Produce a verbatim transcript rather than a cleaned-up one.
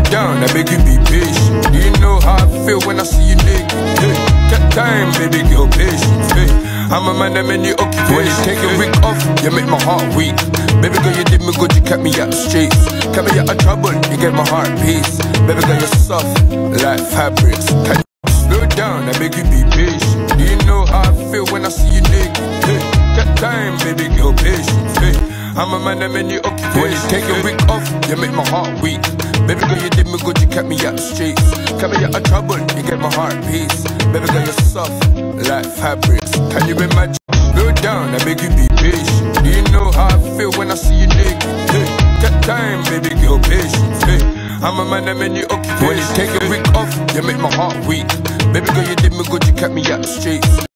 down, I beg you be patient. Do you know how I feel when I see you naked? Hey, get time, baby girl, patience. Hey, I'm a man that many occupations. When you take a week off, you make my heart weak. Baby girl, you did me good, you kept me out the streets. Kept me out of trouble, you gave my heart peace. Baby girl, you're soft, like fabrics. Can you slow down, I beg you be patient. Do you know how I feel when I see you naked? Hey, get time, baby girl, patience. Hey, I'm a man that many occupations. When you take a week off, you make my heart weak. Baby girl, you did me good, you kept me out the streets. Kept me out of trouble, you gave my heart peace. Baby girl, you're soft, like fabrics. Can you imagine? Slow down, I beg you be patient. Do you know how I feel when I see you naked? Hey, get time, baby girl, patience. Hey, I'm a man that many occupations. When you take a week off, you make my heart weak. Baby girl, you did me good, you kept me out the streets.